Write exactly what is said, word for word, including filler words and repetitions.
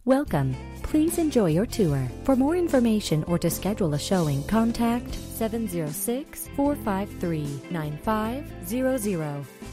Welcome. Please enjoy your tour. For more information or to schedule a showing, contact seven zero six, four five three, nine five zero zero.